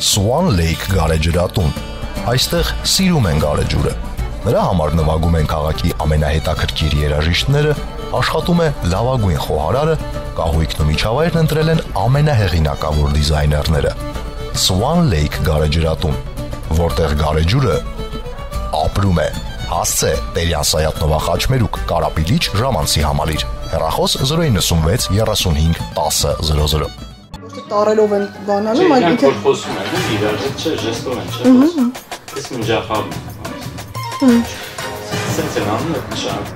Swan Lake գարեջրատուն։ Այստեղ սիրում են գարեջուրը։ Նրա համար նվագում են քաղաքի ամենահետաքրքիր երաժիշտները, աշխատում է լավագույն խոհարարը, կահույքն ու միջավայրն ընտրել են ամենահեղինակավոր դիզայներները։ Swan Lake գարեջրատուն, որտեղ գարեջուրը ապրում է։ Հասցե Տերյան Սայաթնովա Խաչմերուկ, Կարապիլիչ, Ժամանցի համալիր։ Հեռախոս 096 35 10 00։ Տարելով են բանանում, այդ ինքը խոսում են, իրար հետ չէ, ժեստով են, չէ։ Ես մնջախաբն։ Սենց են անում այդ նշան։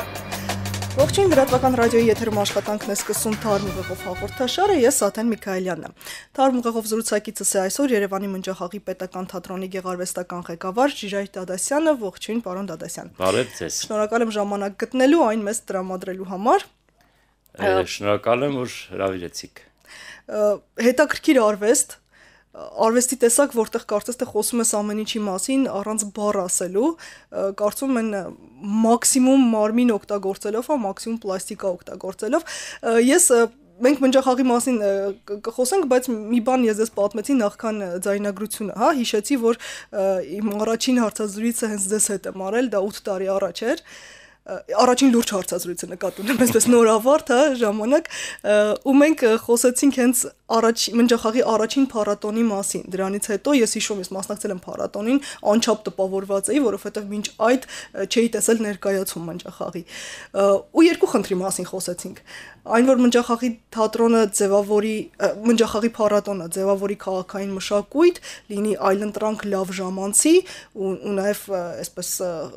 Ողջույն, լրատվական ռադիոյի եթերում աշխատանքն է սկսում Թարմ ուղեղով հաղորդաշարը, ես Աթեն Միքայելյանն եմ։ Թարմ ուղեղով զրուցակիցս է այսօր Երևանի Մնջախաղի պետական թատրոնի գեղարվեստական ղեկավար Ժիրայր Դադասյանը։ Ողջույն, պարոն Դադասյան։ Բարև ձեզ։ Շնորհակալ եմ ժամանակ գտնելու, այն մեզ տրամադրելու համար։ Շնորհակալ եմ, որ հրավիրեցիք։ Հետաքրքիր արվեստի տեսակ, որտեղ կարծես թե խոսում ես ամեն ինչի մասին առանց բառ ասելու, կարծում են մաքսիմում մարմին օգտագործելով, մաքսիմում պլաստիկա օգտագործելով։ Մենք Մնջախաղի մասին կխոսենք, բայց մի բան ես ձեզ պատմեցի նախքան ձայնագրությունը, հիշեցի, որ իմ առաջին հարցազրույցը հենց ձեզ հետ եմ արել, դա 8 տարի առաջ էր։ Առաջին լուրջ հարցազրույցը նկատի ունեմ, այսպես նորավարտ, ժամանակ, ու մենք խոսեցինք հենց Մնջախաղի առաջին փառատոնի մասին։ Դրանից հետո ես հիշում եմ, մասնակցել եմ փառատոնին, անչափ տպավորված էի, որովհետև մինչ այդ չէի տեսել ներկայացում Մնջախաղի։ Ու երկու խնդրի մասին խոսեցինք։ Այն, որ Մնջախաղի թատրոնը ձևավորի, Մնջախաղի փառատոնը ձևավորի քաղաքային մշակույթ, լինի այլընտրանք լավ ժամանցի ու նաև այսպես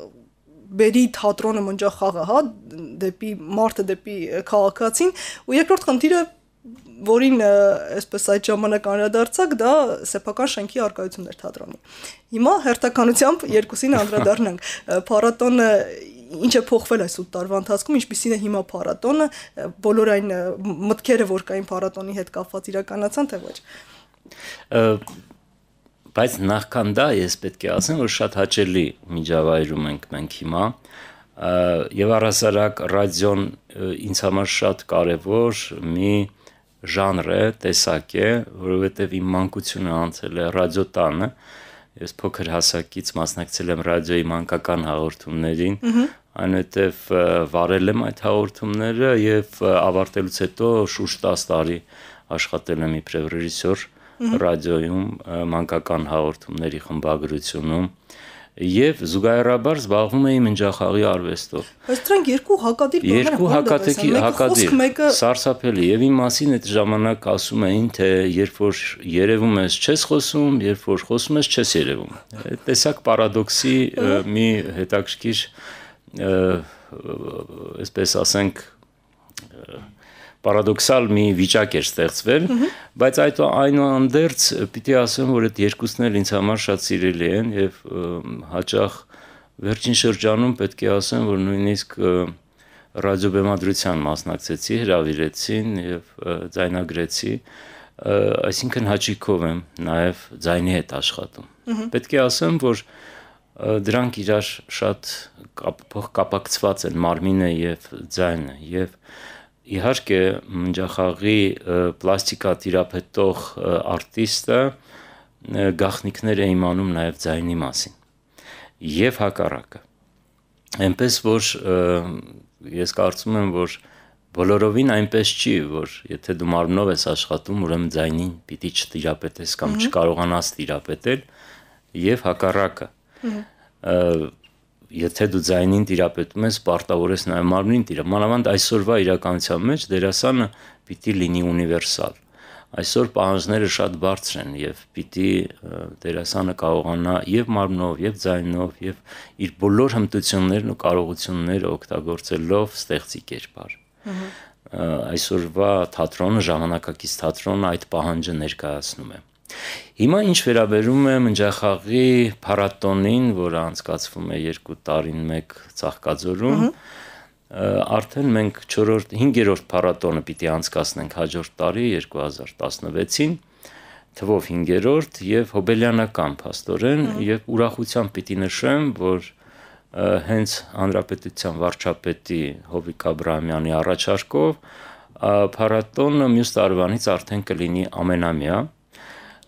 բերի թատրոնը Մնջախաղը, դեպի մարդը, դեպի քաղաքացին, ու երկրորդ խնդիրը, որին այսպես այդ ժամանակ անդրադարձակ, դա սեփական շենքի առկայությունն էր թատրոնի։ Հիմա հերթականությամբ երկուսին անդրադառնանք։ Փառատոնը ինչ է փոխվել այս 8 տարվա ընթացքում, ինչպիսին է հիմա փառատոնը, բոլոր այն մտքերը, որ կային փառատոնի հետ կապված իրականացան, թե ոչ։ Բայց նախքան դա ես պետք է ասեմ, որ շատ հաճելի միջավայրում ենք մենք հիմա եւ առհասարակ ռադիոն ինձ համար շատ կարեւոր մի ժանր է, տեսակ է, որովհետեւ իմ մանկությունը անցել է ռադիոտանը, ես փոքր հասակից մասնակցել եմ ռադիոյի մանկական հաղորդումներին, այնուհետեւ վարել եմ այդ հաղորդումները եւ ավարտելուց հետո շուրջ 10 տարի աշխատել եմ իբրև ռեժիսոր ռադիոյում մանկական հաղորդումների խմբագրությունում եւ զուգահեռաբար զբաղվում էի Մնջախաղի արվեստով։ Բայց դրանք երկու հակադիր հակադիր, սարսափելի եւ իմ մասին այդ ժամանակ ասում էին, թե երբ որ երևում ես չես խոսում, երբ որ խոսում ես չես երևում։ Տեսակ պարադոքսի մի հետաքրքիր, այսպես ասենք, պարադոքսալ մի վիճակ էր ստեղծվել, բայց այնուհանդերձ պիտի ասեմ, որ այդ երկուսն էլ ինձ համար շատ սիրելի են եւ հաճախ վերջին շրջանում պետք է ասեմ, որ նույնիսկ ռադիոբեմադրության մասնակցեցի, հրավիրեցին եւ ձայնագրեցի, այսինքն հաճիկով եմ նաեւ ձայնի հետ աշխատում։ Պետք է ասեմ, որ դրանք իրար շատ կապակցված են, մարմինը եւ ձայնը եւ Իհարկե Մնջախաղի պլաստիկա տիրապետող արտիստը գաղտնիքներ է իմանում նաև ձայնի մասին եւ հակառակը։ Այնպես որ ես կարծում եմ, որ բոլորովին այնպես չի, որ եթե դու մարմնով ես աշխատում, ուրեմն ձայնին պիտի չտիրապետես կամ չկարողանաս տիրապետել եւ հակառակը։ Եթե դու ձայնին տիրապետում ես, պարտավոր ես նաև մարմնին տիրապետել։ Մանավանդ այսօրվա իրականության մեջ դերասանը պիտի լինի ունիվերսալ։ Այսօր պահանջները շատ բարձր են եւ պիտի դերասանը կարողանա եւ մարմնով, եւ ձայնով, եւ իր բոլոր հմտություններն ու կարողությունները օգտագործելով ստեղծի կերպար։ Այսօրվա թատրոնը, ժամանակակից թատրոնը այդ պահանջը ներկայացնում է։ Հիմա ինչ վերաբերում է Մնջախաղի փառատոնին, որը անցկացվում է 2 տարին մեկ Ծաղկաձորում, արդեն մենք 5-րդ փառատոնը պիտի անցկացնենք հաջորդ տարի 2016-ին, թվով 5-րդ եւ հոբելյանական փաստորեն եւ ուրախությամբ պիտի նշեմ, որ հենց հանրապետության վարչապետի Հովիկ Աբրահամյանի առաջարկով փառատոնը մյուս տարվանից արդեն կլինի ամենամյա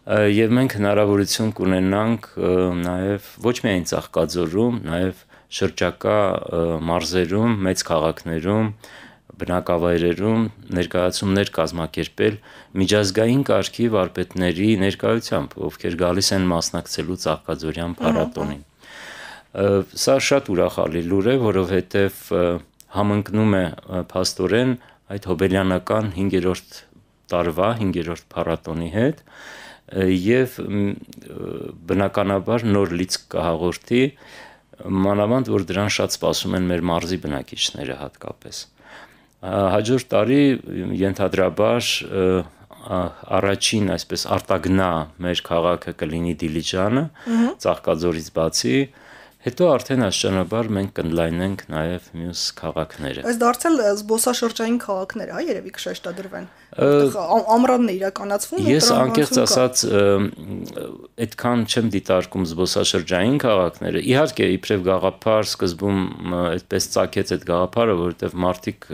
Եվ մենք հնարավորություն կունենանք նաև ոչ միայն Ծաղկաձորում, նաև շրջակա մարզերում, մեծ քաղաքներում, բնակավայրերում ներկայացումներ կազմակերպել միջազգային կարգի վարպետների ներկայությամբ, ովքեր գալիս են մասնակցելու Ծաղկաձորյան փառատոնին։ Սա շատ ուրախալի լուր է, որովհետև համընկնում է փաստորեն այդ հոբելյանական 5-րդ տարվա 5-րդ փառատոնի հետ եւ բնականաբար նոր լիցք կհաղորդի, մանավանդ որ դրան շատ սպասում են մեր մարզի բնակիչները հատկապես։ Հաջորդ տարի ենթադրաբար առաջին այսպես արտագնա մեր քաղաքը կլինի Դիլիջանը, Ծաղկաձորից բացի, հետո արդեն աստիճանաբար մենք կընդլայնենք նաև մյուս քաղաքները։ Այս դարձել զբոսաշրջային քաղաքներ, հա, երևի կշեշտադրվեն, որտեղ ամռանն է իրականացվում։ Ես անկեղծ ասած այդքան չեմ դիտարկում զբոսաշրջային քաղաքները։ Իհարկե, իբրև գաղափար սկզբում այդպես ծագեց այդ գաղափարը, որովհետև մարդիկ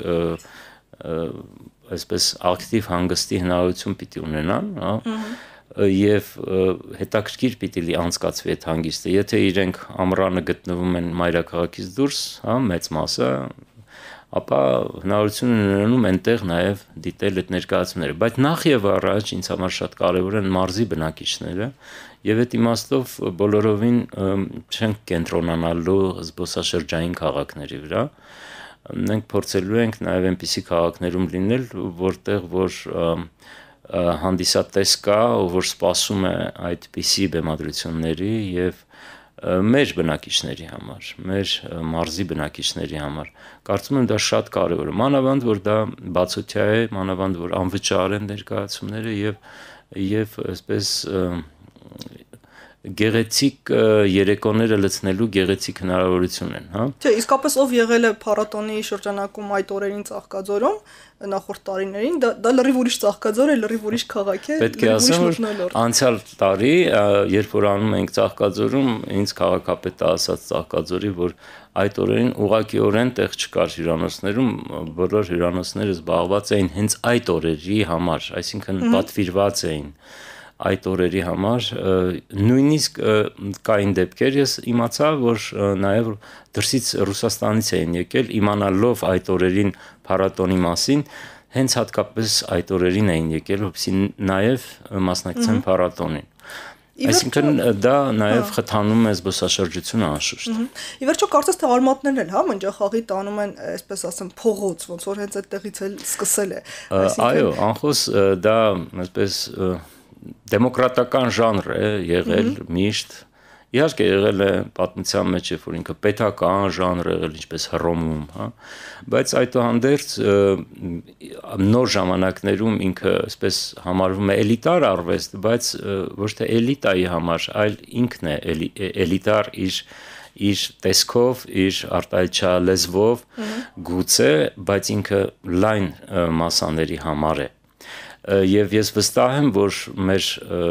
այսպես ակտիվ հանգստի հնարավորություն պիտի ունենան, հա, եւ հետաքրքիր պիտի անցկացվի այդ հանգիստը։ Եթե իրենք ամռանը գտնվում են մայրաքաղաքից դուրս, հա, մեծ մասը, ապա հնարավորություն ունենում այնտեղ նաեւ դիտել այդ ներկայացումները։ Բայց նախ եւ առաջ ինձ համար շատ կարեւոր են մարզի բնակիչները եւ այդ իմաստով բոլորովին չենք կենտրոնանալու զբոսաշրջային քաղաքների վրա։ Մենք փորձելու ենք նաեւ այնպիսի քաղաքներում լինել, որտեղ որ հանդիսատես կա, որ սպասում է այդպիսի բեմադրությունների եւ մեր բնակիչների համար, մեր մարզի բնակիչների համար։ Կարծում եմ դա շատ կարևոր է, մանավանդ որ դա բացօթյա է, մանավանդ որ անվճար են ներկայացումները եւ այսպես գեղեցիկ երեկոները լցնելու գեղեցիկ հնարավորություն են, հա։ Չէ, իսկապես ով եղել է փառատոնի շրջանակում այդ օրերին Ծաղկաձորում նախորդ տարիներին, դա լրիվ ուրիշ Ծաղկաձոր է, լրիվ ուրիշ քաղաք է, պետք է ասեմ, որ անցյալ տարի, երբ որ անում ենք Ծաղկաձորում, ինձ քաղաքապետը ասաց Ծաղկաձորի, որ այդ օրերին ուղղակիորեն տեղ չկար հյուրանոցներում, բոլոր հյուրանոցները զբաղված էին հենց այդ օրերի համար, այսինքն պատվիրված էին այդ օրերի համար, նույնիսկ կային դեպքեր, ես իմացա, որ նաև դրսից Ռուսաստանից էին եկել, իմանալով այդ օրերին փառատոնի մասին, հենց հատկապես այդ օրերին էին եկել, որպեսզի նաև մասնակցեն փառատոնին։ Այսինքն դա նաև խթանում է զբոսաշրջությունը անշուշտ։ Ի վերջո կարծես թե արմատներն էլ, հա, մնջախաղի տանում են, այսպես ասեմ, փողոց, ոնց որ հենց այդտեղից էլ սկսել է։ Այո, անխոս դա այսպես դեմոկրատական ժանր է եղել միշտ, իհարկե եղել է պատմության մեջ, որ ինքը պետական ժանր է եղել, ինչպես Հռոմում, հա, բայց այդուհանդերձ նոր ժամանակներում ինքը այսպես համարվում է էլիտար արվեստ, բայց ոչ թե էլիտայի համար, այլ ինքն է էլիտար իր տեսքով, իր արտահայտչալեզվով, գուցե, բայց ինքը լայն մասաների համար է։ Եվ ես վստահ եմ, որ մեր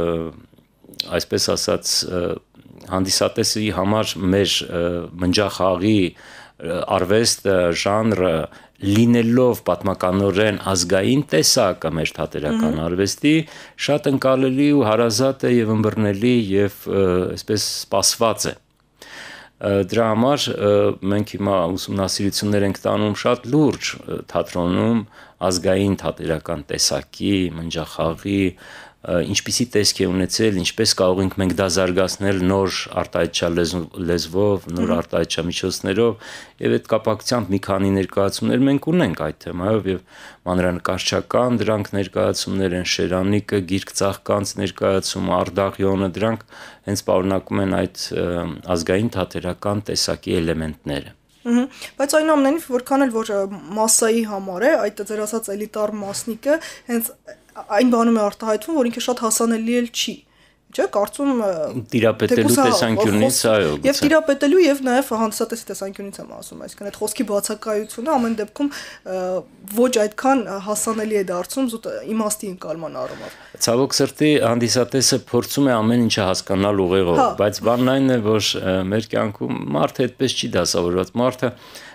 այսպես ասած հանդիսատեսի համար մեր մնջախաղի արվեստը, ժանրը լինելով պատմականորեն ազգային տեսակը մեր թատերական արվեստի շատ ընկալելի ու հարազատ է եւ ըմբռնելի եւ այսպես սպասված է։ Դրա համար մենք հիմա ուսումնասիրություններ ենք տանում շատ լուրջ թատրոնում ազգային թատերական տեսակի, մնջախաղի, ինչպիսի տեսք է ունեցել, ինչպես կարող ենք մենք դա զարգացնել նոր արտահայտչալեզվով, նոր արտահայտչամիջոցներով եւ այդ կապակցությամբ մի քանի ներկայացումներ մենք ունենք այդ թեմայով եւ մանրանկարչական դրանք ներկայացումներ են, Շերանիկը, Գիրք ծաղկանց ներկայացումը, Արդաղյոնը, դրանք հենց պարունակում են այդ ազգային թատերական տեսակի էլեմենտները։ Բայց այնուամենայնիվ որքան էլ որ մասսայի համար է, այդ ձեր ասած էլիտար մասնիկը հենց այն բանում է արտահայտվում, որ ինքը շատ հասանելի էլ չի, չէ՞, կարծում տիրապետելու տեսանկյունից, այո, եւ տիրապետելու եւ նաեւ հանդիսատեսի տեսանկյունից եմ ասում, այսինքն այդ խոսքի բացակայությունը ամեն դեպքում ոչ այդքան հասանելի է դարձում զուտ իմաստի ընկալման առումով։ Ցավոք սրտի հանդիսատեսը փորձում է ամեն ինչը հասկանալ ուղեղով, բայց բանն այն է, որ մեր կյանքում մարդը այդպես չի դասավորված, մարդը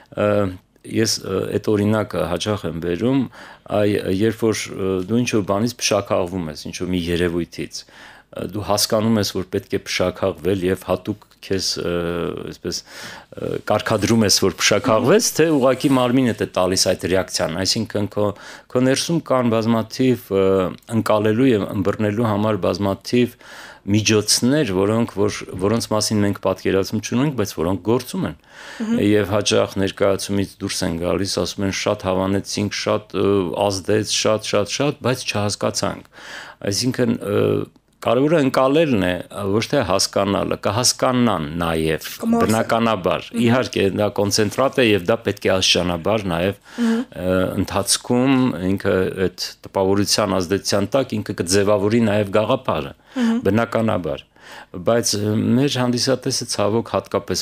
ես այդ օրինակը հաճախ եմ բերում, երբ որ դու ինչ-որ բանից փշակաղվում ես, ինչ-որ մի երևույթից, դու հասկանում ես, որ պետք է փշաքաղվել եւ հատուկ քեզ այսպես կարգադրում ես, որ փշաքաղվես, թե ուղղակի մարմինդ է տալիս այդ ռեակցիան, այսինքն քո ներսում կան բազմաթիվ ընկալելու եւ ըմբռնելու համար բազմաթիվ միջոցներ, որոնց մասին մենք պատկերացում չունենք, բայց որոնք գործում են։ Եվ հաճախ ներկայացումից դուրս են գալիս, ասում են շատ հավանեցինք, շատ ազդեց, շատ, բայց չհասկացանք։ Այսինքն կարևորը ընկալելն է, ոչ թե հասկանալը, կհասկանան նաև բնականաբար։ Իհարկե դա կոնցենտրատ է եւ դա պետք է աստիճանաբար նաև ընթացքում ինքը այդ տպավորության ազդեցության տակ ինքը կձևավորի նաև գաղափարը, բնականաբար։ Բայց մեր հանդիսատեսը ցավոք հատկապես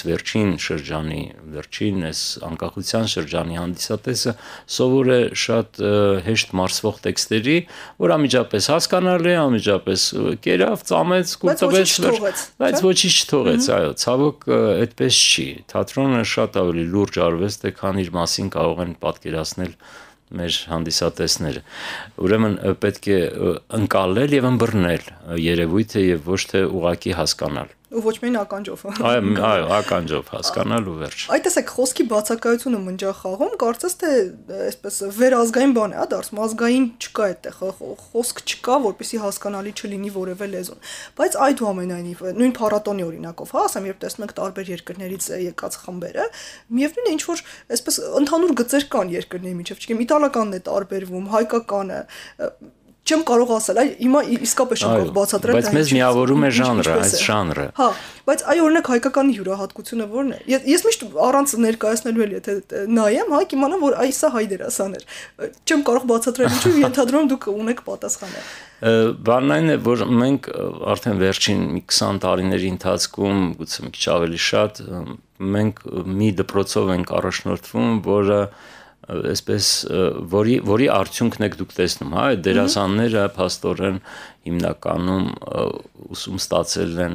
վերջին այս անկախության շրջանի հանդիսատեսը սովոր է շատ հեշտ մարսվող տեքստերի, որ անմիջապես հասկանալի է, անմիջապես կերավ, ծամեց, կուտվեց, բայց ոչինչ չթողեց, այո, ցավոք այդպես չի։ Թատրոնը շատ ավելի լուրջ արվեստ է, քան իր մասին կարող են պատկերացնել մեր հանդիսատեսները։ Ուրեմն պետք է ընկալել եւ ըմբռնել երևույթը եւ ոչ թե ուղակի հասկանալ։ Ու ոչ միայն ականջով։ Այո, ականջով հասկանալ ու վերջ։ Այդ տեսեք, խոսքի բացակայությունը մնջախաղում, կարծես թե այսպես վերազգային բան է, հա, դարձում ազգային չկա այդտեղ, խոսք չկա, որպեսզի հասկանալի չլինի որևէ լեզուն։ Բայց այդուամենայնիվ նույն փառատոնի օրինակով, հա, ասեմ, երբ տեսնում եք տարբեր երկրներից եկած խմբերը, միևնույն է ինչ որ այսպես ընդհանուր գծեր կան երկրների միջև, չգիտեմ, իտալականն է տարբերվում, հայկականը չեմ կարող ասել, այ հիմա իսկապես չեմ կարող բացատրել, բայց մեզ միավորում է ժանրը, այս ժանրը։ Հա, բայց այ օրինակ հայկականի յուրահատկությունը ո՞րն է։ Ես միշտ առանց ներկայացնելու էլ եթե նայեմ, հա, կիմանամ, որ այ սա հայ դերասան էր։ Չեմ կարող բացատրել ինչու, ենթադրում դուք ունեք պատասխանը։ Բանն այն է, որ մենք արդեն վերջին 20 տարիների ընթացքում, գուցե մի քիչ ավելի շատ, մենք մի դպրոցով ենք առաջնորդվում, որը այսպես որի արդյունքն եք դուք տեսնում, հա, այդ դերասանները փաստորեն հիմնականում ուսում ստացել են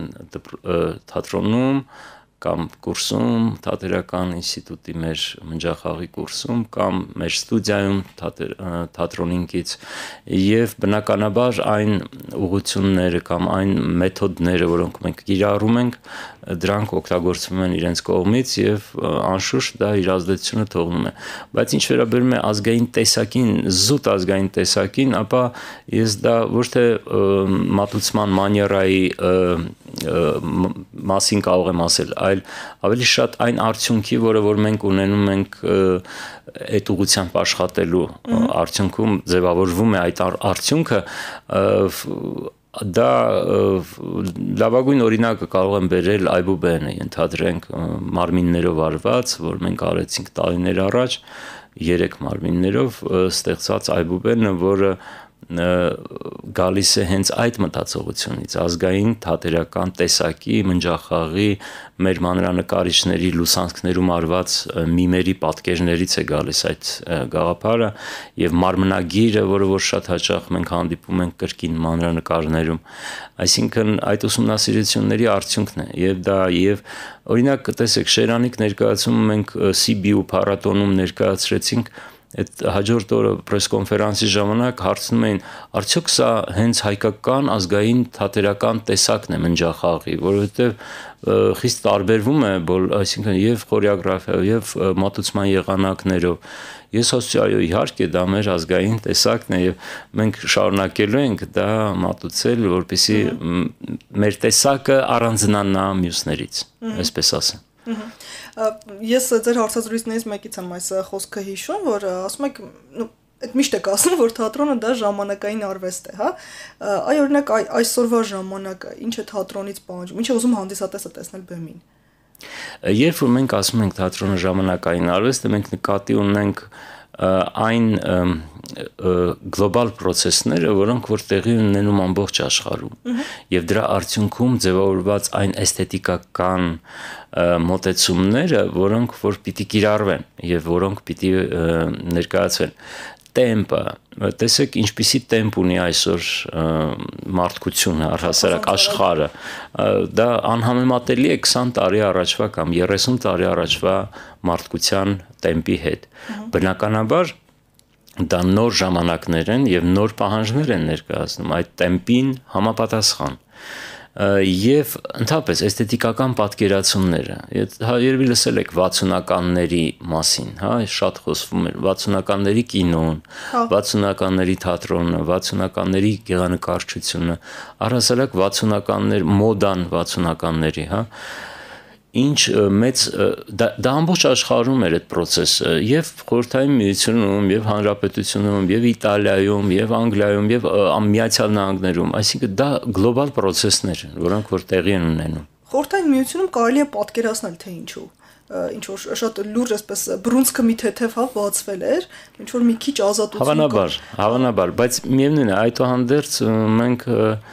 թատրոնում կամ կուրսում, թատերական ինստիտուտի մեր մնջախաղի կուրսում կամ մեր ստուդիայում թատրոնինքից եւ բնականաբար այն ուղղությունները կամ այն մեթոդները, որոնք մենք կիրառում ենք, դրանք օգտագործվում են իրենց կողմից եւ անշուշտ դա իր ազդեցությունը թողնում է։ Բայց ինչ վերաբերում է ազգային տեսակին, զուտ ազգային տեսակին, ապա ես դա ոչ թե մատուցման մանիերայի մասին կարող եմ ասել, այլ ավելի շատ այն արդյունքի, որը որ մենք ունենում ենք այդ ուղղությամբ աշխատելու արդյունքում ձևավորվում է այդ արդյունքը դա լավագույն օրինակը կարող եմ բերել Այբուբենը, ենթադրենք մարմիններով արված, որ մենք արեցինք տարիներ առաջ 3 մարմիններով ստեղծած Այբուբենը, որը գալիս է հենց այդ մտածողությունից, ազգային թատերական տեսակի, մնջախաղի, մեր մանրանկարիչների լուսանցքներում արված միմերի պատկերներից է գալիս այդ գաղափարը եւ մարմնագիրը, որը որ շատ հաճախ մենք հանդիպում ենք կրկին մանրանկարներում, այսինքն այդ ուսումնասիրությունների արդյունքն է եւ դա եւ օրինակ տեսեք Շերանիկ ներկայացումը մենք Սիբիու փառատոնում ներկայացրեցինք այդ հաջորդ օրը պրեսկոնֆերանսի ժամանակ հարցնում էին, արդյոք սա հենց հայկական ազգային թատերական տեսակն է մնջախաղի, որովհետև խիստ տարբերվում է, այսինքն եւ խորեոգրաֆիայով եւ մատուցման եղանակներով։ Ես ասացի, այո, իհարկե դա մեր ազգային տեսակն է եւ մենք շարունակելու ենք դա մատուցել, որպեսզի մեր տեսակը առանձնանա մյուսներից, այսպես ասեմ։ Ես ձեր հարցազրույցներից մեկից եմ այս խոսքը հիշում, որ ասում եք, այդ միշտ եք ասում, որ թատրոնը դա ժամանակային արվեստ է, հա։ Այ օրինակ այսօրվա ժամանակը ինչ է թատրոնից պահանջում, ինչ է ուզում հանդիսատեսը տեսնել բեմին։ Երբ որ մենք ասում ենք թատրոնը ժամանակային արվեստ է, մենք նկատի ունենք այն գլոբալ process-ները, որոնք որ տեղի ունենում ամբողջ աշխարհում եւ դրա արդյունքում ձևավորված այն էսթետիկական մոտեցումները, որոնք որ պիտի կիրառվեն եւ որոնք պիտի ներկայացվեն տեմպը, տեսեք ինչպիսի տեմպ ունի այսօր մարդկությունը, առհասարակ աշխարհը, դա անհամեմատելի է 20 տարի առաջվա կամ 30 տարի առաջվա մարդկության տեմպի հետ։ Բնականաբար դա նոր ժամանակներ են եւ նոր պահանջներ են ներկայացնում այդ տեմպին համապատասխան։ Եվ ընդհանրապես էսթետիկական պատկերացումները, երևի լսել եք 60-ականների մասին, հա, շատ խոսվում էր 60-ականների կինոն, 60-ականների թատրոնը, 60-ականների գեղանկարչությունը, առհասարակ 60-ականներ մոդան 60-ականների, հա, ինչ մեծ դա ամբողջ աշխարհում էր այդ process-ը եւ Խորհրդային Միությունում եւ Հանրապետությունում եւ Իտալիայում եւ Անգլիայում եւ Միացյալ Նահանգներում, այսինքն դա գլոբալ process-ներ են, որոնք որ տեղի են ունենում։ Խորհրդային Միությունում կարելի է պատկերացնել թե ինչու ինչ որ շատ լուրջ այսպես բռունցքը մի թեթև հա բացվել էր, ինչ որ մի քիչ ազատություն Հավանաբար, բայց միևնույն է, այդուհանդերձ մենք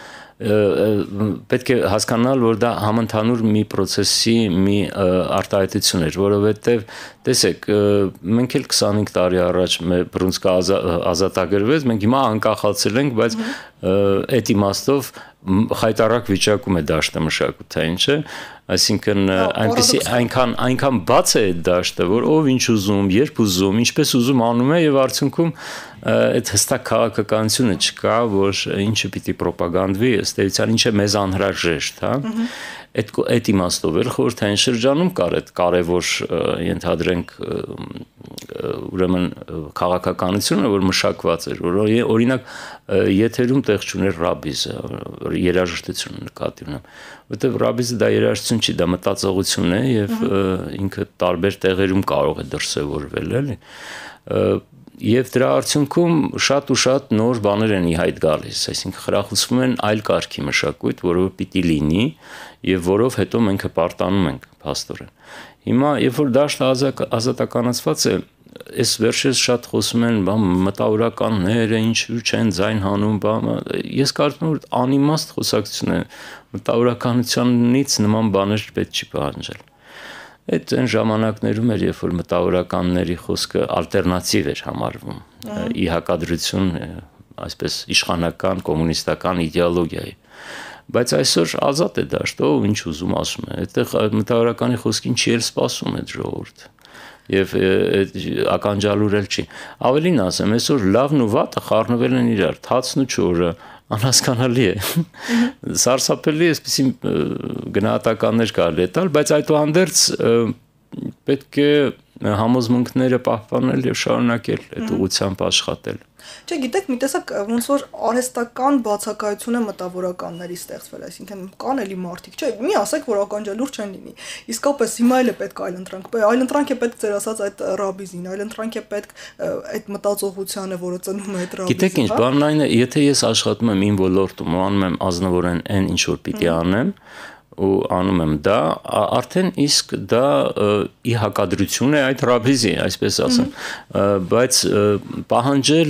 պետք է հասկանալ, որ դա համընդհանուր մի process-ի մի արտահայտություն էր, որովհետև տեսեք, մենք էլ 25 տարի առաջ մեր բռունցքը ազատագրվեց, մենք հիմա անկախացել ենք, բայց այդ իմաստով խայտարակ վիճակում է դաշտը մշակութային, չէ՞, այսինքն այնպեսի այնքան բաց է այդ դաշտը, որ ով ինչ ուզում, երբ ուզում, ինչպես ուզում անում է եւ արդյունքում այդ հստակ քաղաքականությունը չկա, որ ինչը պիտի ռոպագանդվի, ըստ էության ինչ է մեզ անհրաժեշտ, հա։ Այդ իմաստով էլ խորհրդային շրջանում կար այդ կարևոր ենթադրենք ուրեմն քաղաքականությունը, որ մշակված էր, որ օրինակ եթերում տեղ չուներ ռաբիզը, երաժշտությունը նկատի ունեմ, որտեղ ռաբիզը դա երաժշտություն չի, դա մտածողություն է եւ ինքը տարբեր տեղերում կարող է դրսևորվել, էլի։ Եվ դրա արդյունքում շատ ու շատ նոր բաներ են ի հայտ գալիս, այսինքն խրախուսվում են այլ կարգի մշակույթ, որը պիտի լինի եւ որով հետո մենք հպարտանում ենք փաստորեն։ Հիմա երբ որ դաշտը ազատականացված է, այս վերջերս շատ խոսում են, մտավորականները ինչու չեն ձայն հանում, ես կարծում եմ, որ անիմաստ խոսակցություն է, մտավորականությունից նման բաներ պետք չի պահանջել։ Այդ այն ժամանակներում էր, երբ որ մտավորականների խոսքը ալտերնատիվ էր համարվում, ի հակադրություն, այսպես իշխանական, կոմունիստական իդեոլոգիայի։ Բայց այսօր ազատ է դաշտը, ով ինչ ուզում ասում է, այդտեղ մտավորականի խոսքին չի էլ սպասում այդ ժողովուրդը։ Եվ ականջալուրել չի։ Ավելին ասեմ, այսօր լավն ու վատը խառնվել են իրար, թացն ու չորը, անհասկանալի է։ Սարսափելի էսպիսի գնահատականներ կարելի է տալ, բայց այդուհանդերձ պետք է համոզմունքները պահպանել եւ շարունակել այդ ուղղությամբ աշխատել։ Չէ, գիտեք, մի տեսակ ոնց որ արհեստական բացակայություն է մտավորականների ստեղծվել, այսինքն կան էլի մարդիկ, չէ, մի ասեք, որ ականջալուր չեն լինի։ Իսկապես հիմա էլ է պետք այլընտրանք է պետք ձեր ասած այդ ռաբիզին, այլընտրանք է պետք այդ մտածողությանը, որը ծնում է այդ ռաբիզը։ Գիտեք ինչ, բանն այն է, եթե ես աշխատում եմ իմ ոլորտում ու անում եմ ազնվորեն այն ինչ որ պիտի անեմ, ու անում եմ դա, արդեն իսկ դա ի հակադրություն է այդ ռաբիզի, այսպես ասեմ, բայց պահանջել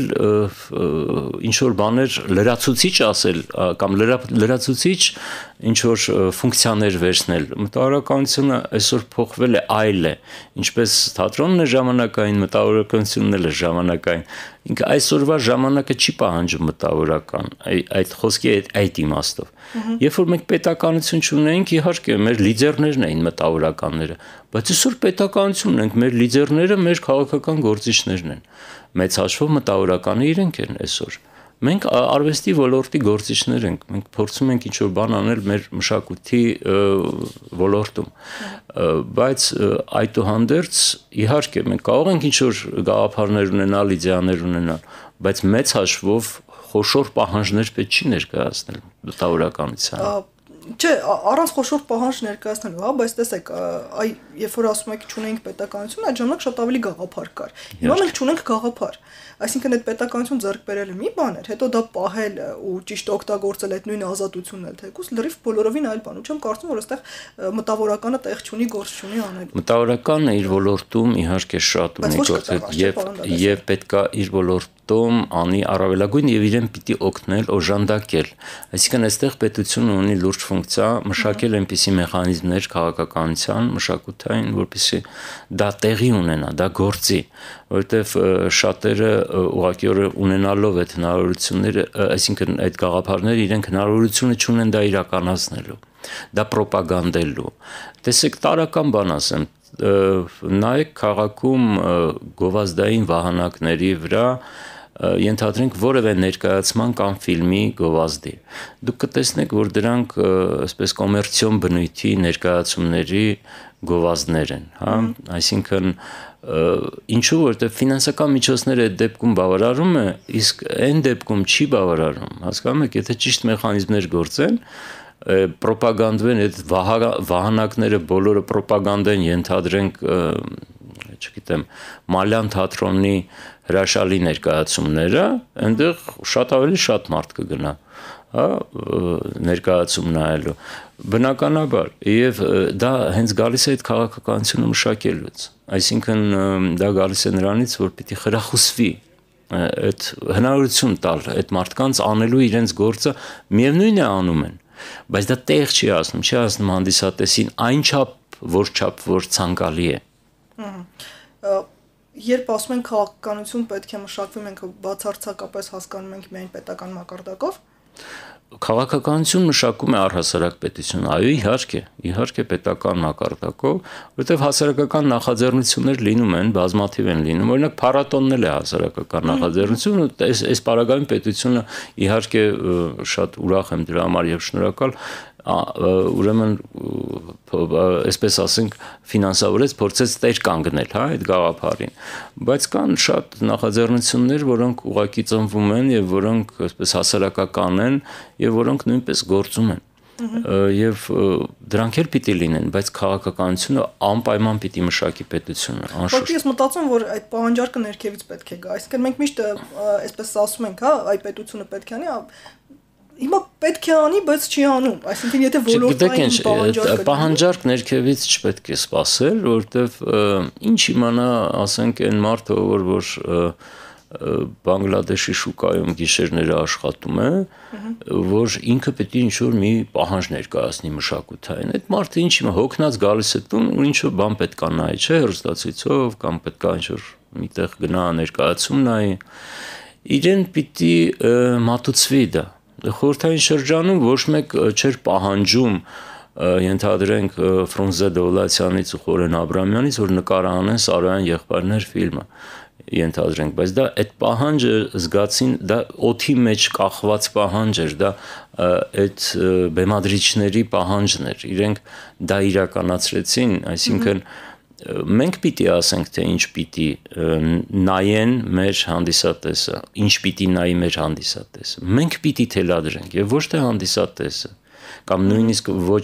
ինչ որ բաներ լրացուցիչ ասել կամ լրացուցիչ ինչ որ ֆունկցիաներ վերցնել, մտավորականությունը այսօր փոխվել է, այլ է, ինչպես թատրոնն է ժամանակային, մտավորականությունն էլ է ժամանակային, ինքը այսօրվա ժամանակը չի պահանջում մտավորական, այդ խոսքի այդ իմաստով։ Երբ որ մենք պետականություն չունենք, իհարկե մեր լիդերներն էին մտավորականները, բայց այսօր պետականություն ունենք, մեր լիդերները մեր քաղաքական գործիչներն են։ Մեծ հաշվով մտավորականը իրենք են այսօր։ Մենք արվեստի ոլորտի գործիչներ ենք, մենք փորձում ենք ինչ-որ բան անել մեր մշակույթի ոլորտում, բայց այդուհանդերձ իհարկե մենք կարող ենք ինչ-որ գաղափարներ ունենալ, իդեաներ ունենալ, բայց մեծ հաշվով խոշոր պահանջներ պետք չի ներկայացնել մտավորականությանը։ Չէ, առանց խոշոր պահանջ ներկայացնելու, հա, բայց տեսեք, երբ որ ասում եք չունենք պետականություն, այդ ժամանակ շատ ավելի գաղափար կար։ Հիմա մենք չունենք գաղափար։ Այսինքն այդ պետականություն ձեռք բերելը մի բան էր, հետո դա պահել ու ճիշտ օգտագործել այդ նույն ազատությունն էլ թեկուզ լրիվ բոլորովին այլ բան։ Ու չեմ կարծում, որ այստեղ մտավորականը տեղ չունի, գործ չունի անելու։ Մտավորականը իր ոլորտում իհարկե շատ ունի գործ եւ պետքա իր ոլորտում անի առավելագույն եւ իրեն պիտի օգնել, օժանդակել։ Այսինքն այստեղ պետությունը ունի լուրջ ֆունկցիա մշակել այնպիսի մեխանիզմներ քաղաքականության, մշակութային, որպեսզի դա տեղի ունենա, դա գործի, որովհետեւ շատերը ուղղակի ունենալով այդ հնարավորությունները, այսինքն այդ գաղափարները իրենք հնարավորությունը չունեն դա իրականացնելու, դա ռոպագանդելու։ Տեսեք, տարական բան ասեմ, նայեք քաղաքում գովազդային վահանակների վրա ենթադրենք որևէ ներկայացման կամ ֆիլմի գովազդի։ Դուք կտեսնեք, որ դրանք այսպես կոմերցիոն բնույթի ներկայացումների գովազդներ են, հա, այսինքն ինչու որտեղ ֆինանսական միջոցները այդ դեպքում բավարարում է, իսկ այն դեպքում չի բավարարում, հասկանում եք, եթե ճիշտ մեխանիզմներ գործեն, պրոպագանդվեն այդ վահանակները բոլորը պրոպագանդեն, ենթադրենք, չգիտեմ, Մալյան թատրոնի հրաշալի ներկայացումները, այնտեղ շատ ավելի շատ մարդ կգնա, հա, ներկայացում նայելու, բնականաբար, եւ դա հենց գալիս է այդ քաղաքականությունը մշակելուց, այսինքն դա գալիս է նրանից, որ պիտի խրախուսվի այդ հնարավորություն տալ այդ մարդկանց անելու իրենց գործը, միևնույն է անում են, բայց դա տեղ չի ասնում հանդիսատեսին այնչափ, որ ցանկալի է։ Երբ ասում ենք քաղաքականություն պետք է մշակվի, մենք բացարձակապես հասկանում ենք միայն պետական մակարդակով։ Քաղաքականություն մշակում է առհասարակ պետություն, այո, իհարկե պետական մակարդակով, որովհետև հասարակական նախաձեռնություններ լինում են, բազմաթիվ են լինում, օրինակ փառատոնն էլ է հասարակական նախաձեռնություն, այս պարագայում պետությունը իհարկե շատ ուրախ եմ դրա համար եւ շնորհակալ, ուրեմն այսպես ասենք ֆինանսավորեց, փորձեց տեր կանգնել, հա, այդ գաղափարին, բայց կան շատ նախաձեռնություններ, որոնք ուղղակի ծնվում են եւ որոնք այսպես հասարակական են եւ որոնք նույնպես գործում են եւ դրանք էլ պիտի լինեն, բայց քաղաքականությունը անպայման պիտի մշակի պետությունը, անշուշտ։ Ես մտածում որ այդ պահանջարկը ներքևից պետք է գա, այսինքն մենք միշտ այսպես ասում ենք, հա, այ պետությունը պետք է անի, հիմա պետք է անի, բայց չի անում, այսինքն եթե ոլորտային պահանջարկ ներքևից չպետք է սպասել, որովհետև ինչ իմանա, ասենք, այն մարդը, որ Բանգլադեշի շուկայում գիշերները աշխատում է, որ ինքը պետք է ինչ-որ մի պահանջ ներկայացնի մշակութային, այդ մարդը ինչ իմա հոգնած գալիս է տուն, ու ինչ-որ բան պետք է նայի, չէ, հեռուստացույցով կամ պետք է ինչ-որ միտեղ գնա ներկայացում նայի, իրեն պիտի մատուցվի դա։ Խորհրդային շրջանում ոչ մեկ չէր պահանջում, ենթադրենք Ֆրունզե Դովլաթյանից ու Խորեն Աբրամյանից, որ նկարահանեն Սարոյան եղբայրներ ֆիլմը, ենթադրենք, բայց դա այդ պահանջը զգացին, դա օդի մեջ կախված պահանջ էր, դա այդ բեմադրիչների պահանջն էր, իրենք դա իրականացրեցին, այսինքն մենք պիտի ասենք, թե ինչ պիտի նայեն մեր հանդիսատեսը, ինչ պիտի նայի մեր հանդիսատեսը, մենք պիտի թելադրենք եւ ոչ թե հանդիսատեսը, կամ նույնիսկ ոչ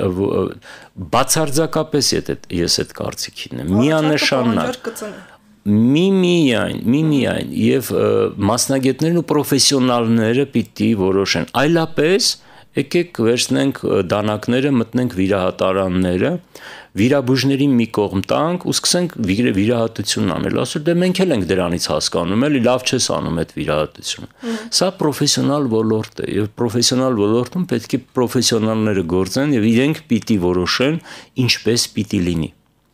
բացարձակապես ես այդ կարծիքին եմ, միանշանակ միմիայն եւ մասնագետներն ու պրոֆեսիոնալները պիտի որոշեն, այլապես եկեք վերցնենք դանակները, մտնենք վիրահատարանները, վիրաբույժներին մի կողմ տանք ու սկսենք վիրահատություն անել, ասել դե մենք էլ ենք դրանից հասկանում, էլի լավ չես անում այդ վիրահատությունը։ Սա պրոֆեսիոնալ ոլորտ է եւ պրոֆեսիոնալ ոլորտում պետք է պրոֆեսիոնալները գործեն եւ իրենք պիտի որոշեն ինչպես պիտի լինի։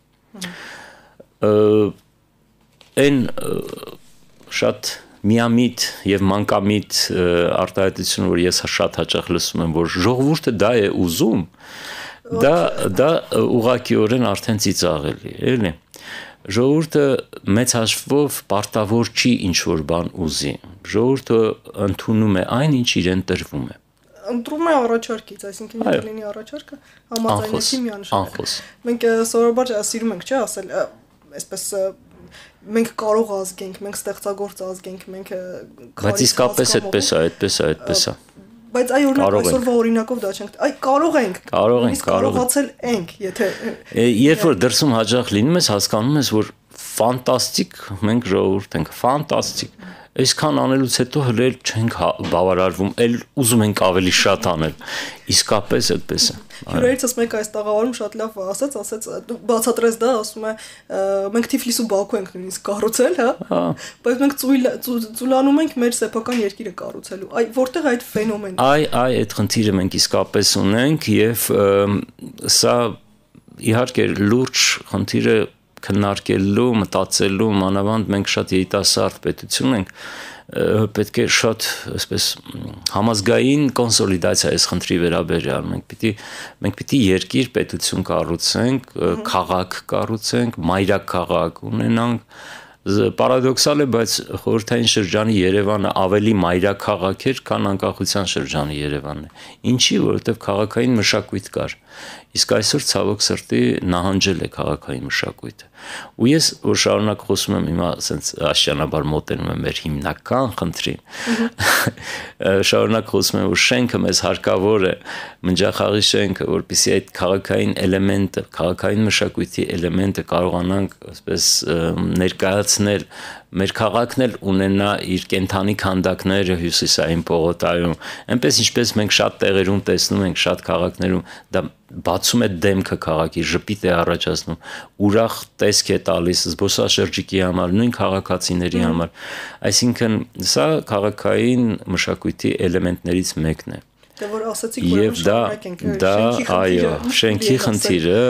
Այն շատ միամիտ եւ մանկամիտ արտահայտություն, որ ես շատ հաճախ լսում եմ, որ ժողովուրդը դա է ուզում, դա ուղղակիորեն արդեն ծիծաղելի է, էլի։ Ժողովուրդը մեծ հաշվով պարտավոր չի ինչ-որ բան ուզի։ Ժողովուրդը ընդունում է այն, ինչ իրեն տրվում է։ Ընտրում է առաջարկից, այսինքն եթե լինի առաջարկը, համաձայնեցի միանշանակ։ Մենք սովորաբար սիրում ենք, չէ՞, ասել, այսպես մենք կարող ազգենք, մենք ստեղծագործ ազգենք, մենք բայց իսկապես այդպես է։ Բայց այ օրինակ այսօրվա օրինակով դա չենք, այ կարող ենք կարողացել ենք, եթե երբ որ դրսում հաջող լինում ես, հասկանում ես, որ ֆանտաստիկ մենք ժողովուրդ ենք, ֆանտաստիկ։ Այսքան անելուց հետո հենց չենք բավարարվում, ել ուզում ենք ավելի շատ անել։ Իսկապես այդպես է։ Հյուրերից մեկը այս տաղավարում շատ լավ ասաց, բացատրեց դա, ասում է, մենք Թիֆլիս ու Բաքու ենք նույնիսկ կառուցել, հա, բայց մենք ծուլանում ենք մեր սեփական երկիրը կառուցելու։ Այ որտեղ այդ ֆենոմենը։ Այդ խնդիրը մենք իսկապես ունենք եւ սա իհարկե լուրջ խնդիր է քննարկելու, մտածելու, մանավանդ մենք շատ երիտասարդ պետություն ենք, պետք է շատ, այսպես, համազգային կոնսոլիդացիա այս խնդրի վերաբերյալ, մենք պիտի երկիր պետություն կառուցենք, քաղաք կառուցենք, մայրաքաղաք ունենանք, Պարադոքսալ է, բայց խորհրդային շրջանի Երևանը ավելի մայրաքաղաք էր, քան անկախության շրջանի Երևանն է։ Ինչի, որովհետև քաղաքային մշակույթ կար։ Իսկ այսօր ցավոք սրտի նահանջել է քաղաքային մշակույթը։ Ու ես որ շարունակ խոսում եմ հիմա ասենց աշճանաբար մոտենում եմ մեր հիմնական խնդրին։ Շարունակ խոսում եմ, որ շենքը մեզ հարկավոր է, մնջախաղի շենքը, որպեսզի այդ քաղաքային էլեմենտը, քաղաքային մշակույթի էլեմենտը կարողանանք այսպես ներկայացնել, մեր քաղաքն էլ ունենա իր կենթանի քանդակները հյուսիսային պողոտայում, այնպես ինչպես մենք շատ տեղերում տեսնում ենք, շատ քաղաքներում դա բացում է դեմքը քաղաքի, ժպիտ է առաջացնում, ուրախ տեսք է տալիս զբոսաշրջիկի համար, նույն քաղաքացիների համար, այսինքն սա քաղաքային մշակույթի էլեմենտներից մեկն է։ Դե որ ասացիք, որ շարունակենք, այո, շենքի խնդիրը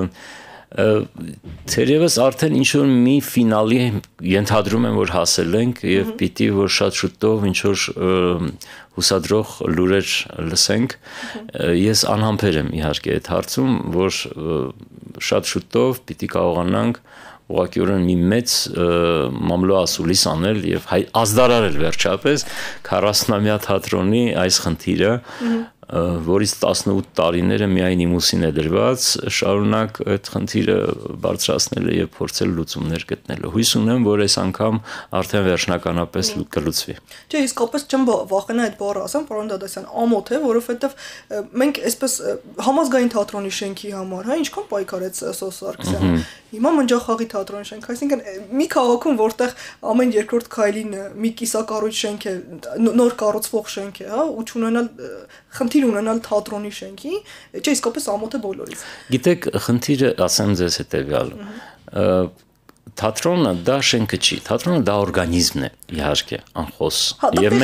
թերևս արդեն ինչ-որ մի ֆինալի ենթադրում եմ, որ հասել ենք և պիտի, որ շատ շուտով ինչ-որ հուսադրող լուրեր լսենք, ես անհամբեր եմ իհարկե այդ հարցում, որ շատ շուտով պիտի կարողանանք ուղղակիորեն մի մեծ մամլո ասուլիս անել և ազդարարել վերջապես 40-ամյա թատրոնի այս խնդիրը, որից 18 տարիները միայն իմուսին է դրված, շարունակ այդ խնդիրը բարձրացնելը և փորձել լուծումներ գտնելը։ Հույս ունեմ, որ այս անգամ արդեն վերջնականապես կլուծվի։ Չէ, իսկապես չեմ վախենա այդ բառը ասեմ, պարոն Դադասյան, ամոթ է, որովհետև մենք այսպես համազգային թատրոնի շենքի համար, հա, ինչքան պայքարեց Սոս Սարգսյանը։ Հիմա մնջախաղի թատրոնի շենք, այսինքն մի քաղաքում, որտեղ ամեն երկրորդ քայլին մի կիսակառույց շենք է, նոր կառուցվող շենք է, հա, ու չունենալ խնդիր ունենալ թատրոնի շենքի, չէ, իսկապես ամոթ է բոլորից։ Գիտեք, խնդիրը ասեմ ձեզ հետևյալը։ Թատրոնը դա շենքը չի, թատրոնը դա օրգանիզմն է, իհարկե, անխոս։ Եվ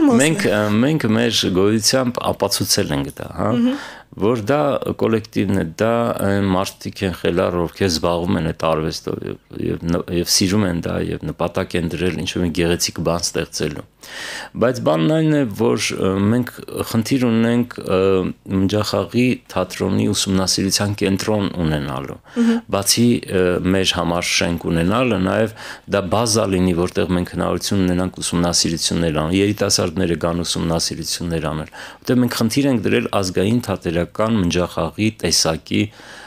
մենք մեր գոյությամբ ապացուցել ենք դա, հա, որ դա կոլեկտիվն է, դա մարդիկ են խելառ, ովքեր զբաղվում են այդ արվեստով եւ սիրում են դա եւ նպատակ են դրել ինչ-որ մի գեղեցիկ բան ստեղծելու։ Բայց բանն այն է, որ մենք խնդիր ունենք մնջախաղի թատրոնի ուսումնասիրության կենտրոն ունենալու։ Բացի մեր համար շենք ունենալը, նաև դա բազա լինի, որտեղ մենք հնարավորություն ունենանք ուսումնասիրություններ անել, երիտասարդները գան ուսումնասիրություններ անել։ Որտեղ մենք խնդիր ենք դրել ազգային թատերական մնջախաղի տեսակի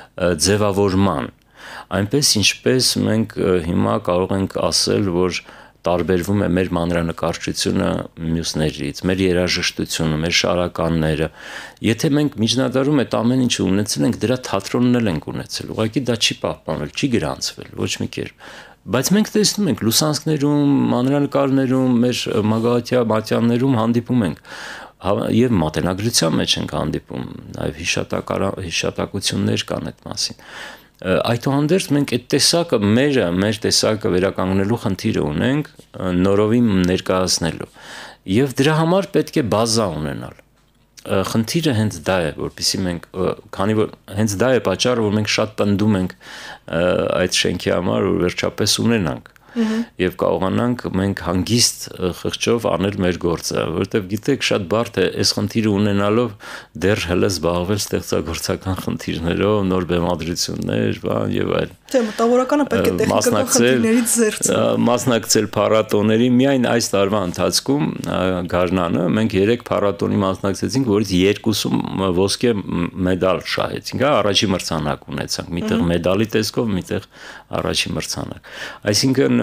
ձևավորման։ Այնպես ինչպես մենք հիմա կարող ենք ասել, որ տարբերվում է մեր մանրանկարչությունը մյուսներից, մեր երաժշտությունը, մեր շարականները։ Եթե մենք միջնադարում այդ ամեն ինչը ունեցել ենք, դրա թատրոնն էլ ենք ունեցել։ Ուղղակի դա չի պահպանվել, չի գրանցվել ոչ մի կերպ։ Բայց մենք տեսնում ենք լուսանցքներում, մանրանկարներում, մեր Մագաղաթյա Մատյաններում հանդիպում ենք եւ մատենագրության մեջ ենք հանդիպում, նաեւ հիշատակություններ կան այդ մասին։ Այդուհանդերձ մենք այդ տեսակը մեր տեսակը վերականգնելու խնդիրը ունենք նորովին ներկայացնելու եւ դրա համար պետք է բազա ունենալ։ Խնդիրը հենց դա է, որպեսզի մենք, քանի որ հենց դա է պատճառը, որ մենք շատ տնտում ենք այդ շենքի համար, որ վերջապես ունենանք եւ կարողանանք մենք հանգիստ խղճով անել մեր գործը, որովհետեւ գիտեք շատ բարդ է այս խնդիրը ունենալով դեռ հələ զբաղվել ստեղծագործական խնդիրներով, նոր բեմադրություններ, բան եւ այլն։ Թե մտավորականը պետք է տեխնիկական խնդիրներից զերծ մասնակցել փառատոների միայն այս տարվա ընթացքում Գարնանը մենք 3 փառատոնի մասնակցեցինք, որից 2-ում ոսկե մեդալ շահեցինք, առաջի մրցանակ ունեցանք, միտեղ մեդալի տեսքով, միտեղ առաջի մրցանակ։ Այսինքն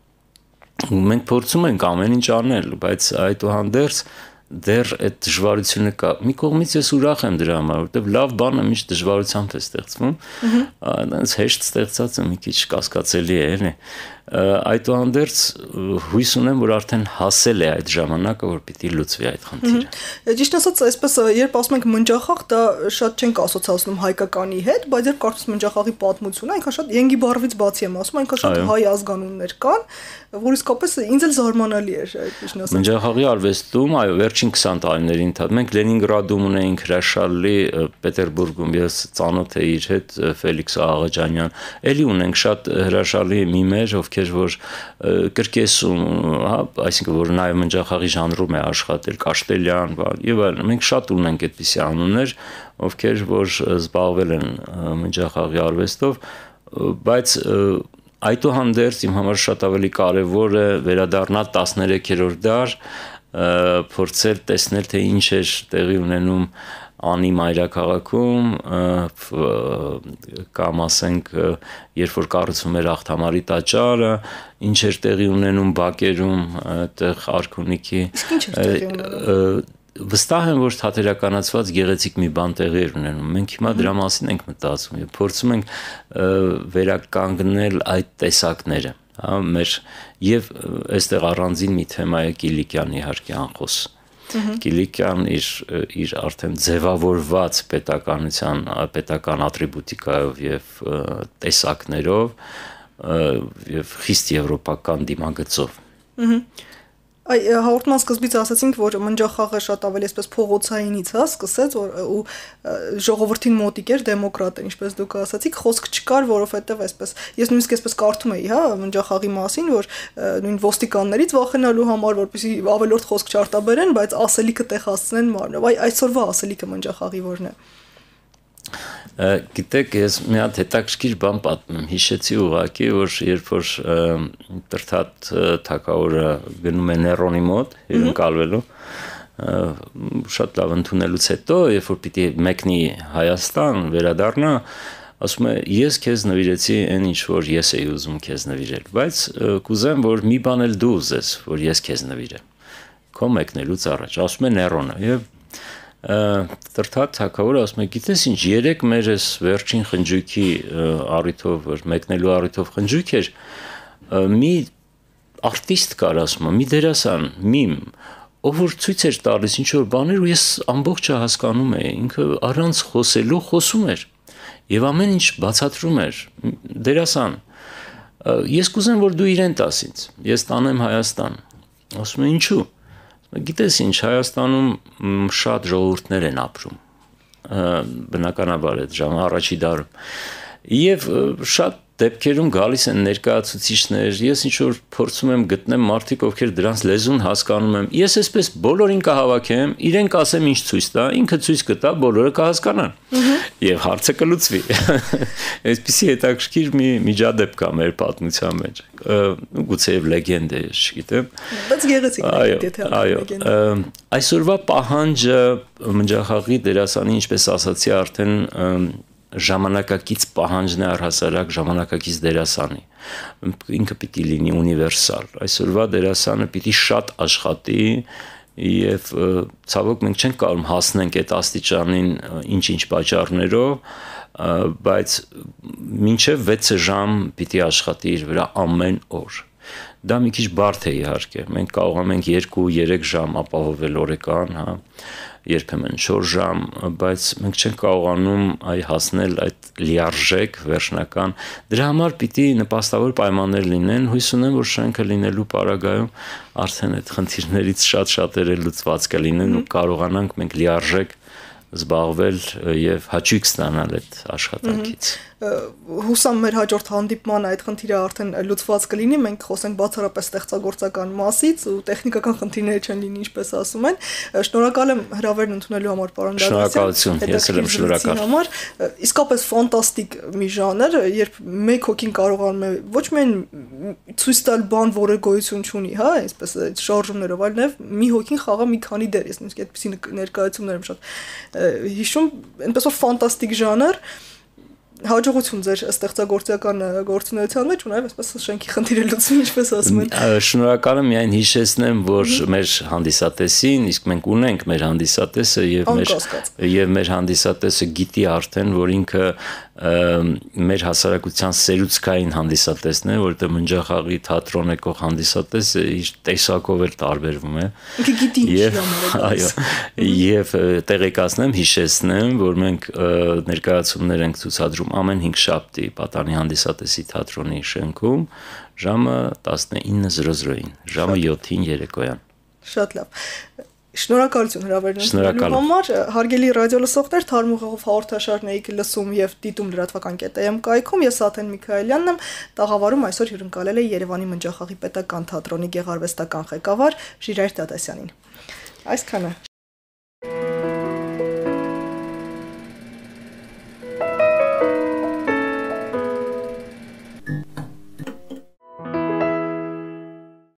մենք փորձում ենք ամեն ինչ անել, բայց այդուհանդերձ դեռ այդ դժվարությունը կա։ Մի կողմից ես ուրախ եմ դրա համար, որովհետև լավ բանը միշտ դժվարությամբ է ստեղծվում, այնց հեշտ ստեղծածը մի քիչ կասկածելի է, էլի։ Այդուհանդերձ հույս ունեմ, որ արդեն հասել է այդ ժամանակը, որ պիտի լուծվի այդ խնդիրը։ Ճիշտ ասած, այսպես երբ ասում ենք մնջախաղ, դա շատ չենք ասոցացնում հայկականի հետ, բայց երբ կարծում մնջախաղի պատմությունը, այնքան շատ յենգի բառվից բացի եմ ասում, այնքան շատ հայ ազգանուններ կան, որ իսկապես ինձ էլ զարմանալի էր այդ ճիշտ ասած։ Մնջախաղի արվեստում, այո, վերջին 20 տարիների ընթացքում մենք Լենինգրադում ունեինք հրաշալի, Պետերբուրգում ես ծանոթ էի իր հետ Ֆելիքս Աղաջանյան, էլի ունենք շատ հրաշալի միմեր, ովքեր որ կրկեսում, հա, այսինքն որ նաև մնջախաղի ժանրում է աշխատել, Կաշտելյան, եւ այլն։ Մենք շատ ունենք այդպիսի անուններ, ովքեր որ զբաղվել են մնջախաղի արվեստով, բայց Այդուհանդերձ իմ համար շատ ավելի կարևոր է վերադառնալ 13-րդ դար, փորձել տեսնել թե ինչ էր տեղի ունենում անի մայրաքաղաքում կամ ասենք երբ որ կառուցվում էր Ախթամարի տաճարը, ինչ էր տեղի ունենում Բակերում, այդտեղ Արքունիքի վստահ եմ որ թատերականացված գեղեցիկ մի բան տեղի էր ունենում։ Մենք հիմա դրա մասին ենք մտածում եւ փորձում ենք վերականգնել այդ տեսակները, հա, մեր եւ այստեղ առանձին մի թեմա է Կիլիկյան իհարկե անխոս։ Կիլիկյան իր արդեն ձևավորված պետական ատրիբուտիկայով եւ տեսակներով եւ խիստ եվրոպական դիմագծով։ Հաղորդման սկզբից ասացինք, որ մնջախաղը շատ ավելի այսպես փողոցայինից հա սկսեց ու ժողովրդին մոտիկ էր, դեմոկրատ էր, ինչպես դուք ասացիք, խոսք չկար, որովհետև այսպես ես նույնիսկ այսպես կարդում էի, հա, մնջախաղի մասին, որ նույն ոստիկաններից վախենալու համար, որպեսզի ավելորդ խոսք չարտաբերեն, բայց ասելիքը տեղ հասցնեն մարմնով։ Այսօրվա ասելիքը մնջախաղի որն է։ Գիտեք, ես մի հատ հետաքրքիր բան պատմեմ, հիշեցի ուղղակի, որ երբ որ Տրթատ թագավորը գնում է Ներոնի մոտ, հյուրընկալվելու, շատ լավ ընդունելուց հետո, երբ որ պիտի մեկնի Հայաստան, վերադառնա, ասում է, ես քեզ նվիրեցի այն ինչ որ ես էի ուզում քեզ նվիրել, բայց կուզեմ, որ մի բան էլ դու ուզես, որ ես քեզ նվիրեմ, քո մեկնելուց առաջ, ասում է Ներոնը, եւ Տրթատ թագավորը ասում է, գիտես ինչ, երեք մեր այս վերջին խնջույքի առիթով, որ մեկնելու առիթով խնջույք էր, մի արտիստ կար, ասում է, մի դերասան, միմ, ով որ ցույց էր տալիս ինչ որ բաներ ու ես ամբողջը հասկանում էի, ինքը առանց խոսելու խոսում էր եւ ամեն ինչ բացատրում էր, դերասան, ես կուզեմ, որ դու իրեն տաս ինձ, ես տանեմ Հայաստան, ասում է, ինչու? Գիտես ինչ, Հայաստանում շատ ժողովուրդներ են ապրում, բնականաբար այդ ժամը առաջի դարում, եւ շատ դեպքերում գալիս են ներկայացուցիչներ, ես ինչ որ փորձում եմ գտնել մարդիկ, ովքեր դրանց լեզուն հասկանում եմ, ես այսպես բոլորին կհավաքեմ, իրենք ասեմ ինչ ցույց տա, ինքը ցույց կտա, բոլորը կհասկանան, եւ հարցը կլուծվի, այսպիսի հետաքրքիր մի միջադեպ կա մեր պատմության մեջ, գուցեև լեգենդ է, չգիտեմ, բայց գեղեցիկ լեգենդ է, այսօրվա պահանջը մնջախաղի դերասանի, ինչպես ասացի արդեն ժամանակակից պահանջն է առհասարակ ժամանակակից դերասանի, ինքը պիտի լինի ունիվերսալ, այսօրվա դերասանը պիտի շատ աշխատի եւ ցավոք մենք չենք կարող հասնենք այդ աստիճանին ինչ-ինչ պատճառներով, բայց մինչեւ 6 ժամ պիտի աշխատի իր վրա ամեն օր, դա մի քիչ բարդ է իհարկե, մենք կարող ենք 2-3 ժամ ապահովել օրեկան, հա, երբեմն 4 ժամ, բայց մենք չենք կարողանում հասնել այդ լիարժեք վերջնական, դրա համար պիտի նպաստավոր պայմաններ լինեն, հույս ունեմ, որ շենքը լինելու պարագայում արդեն այդ խնդիրներից շատ-շատերը լուծված կլինեն ու կարողանանք մենք լիարժեք զբաղվել եւ հաճույք ստանալ այդ աշխատանքից։ Հուսամ մեր հաջորդ հանդիպման այդ խնդիրը արդեն լուծված կլինի, մենք խոսենք բացառապես ստեղծագործական մասից ու տեխնիկական խնդիրները չեն լինի, ինչպես ասում են։ Շնորհակալ եմ հրավերն ընդունելու համար, պարոն Դավթյան։ Շնորհակալություն, ես եմ շնորհակալ։ Իսկապես ֆանտաստիկ մի ժանր, երբ մեկ հոգին կարողանում է ոչ միայն ցույց տալ բան, որը գոյություն չունի, հա, այսպես այդ շարժումներով, այլ նաեւ մի հոգին խաղա մի քանի դեր, ես նույնիսկ այդպիսի ներկայացումներ եմ շատ հիշում, այնպես որ ֆանտաստիկ ժանր, հաջողություն ձեր ստեղծագործական գործունեության մեջ ու նաև այսպես շենքի խնդիրը լուծվի, ինչպես ասում են։ Շնորհակալ եմ, միայն հիշեցնեմ, որ մեր հանդիսատեսին, իսկ մենք ունենք մեր հանդիսատեսը եւ մեր հանդիսատեսը գիտի արդեն, որ ինքը մեր հասարակության սերուցքային հանդիսատեսն է, որտեղ մնջախաղի թատրոն եկող հանդիսատեսը իր տեսակով էլ տարբերվում է։ Ինքը գիտի ինչ այո, եւ տեղեկացնեմ, հիշեցնեմ, որ մենք ներկայացումներ ենք ցուցադրում ամեն 5 շաբթի Պատանի հանդիսատեսի թատրոնի շենքում ժամը 19:00-ին, ժամը 7-ին երեկոյան։ Շատ լավ։ Շնորհակալություն հրավերն ընդունելու համար, հարգելի ռադիո լսողներ, Թարմուղով հաղորդաշարն եք լսում եւ դիտում լրատվական.am կայքում, ես Աթեն Միքայելյանն եմ, տաղավարում այսօր հյուրընկալել է Երևանի Մնջախաղի պետական թատրոնի գեղարվեստական ղեկավար Ժիրայր Տատասյանին։ Այսքանը։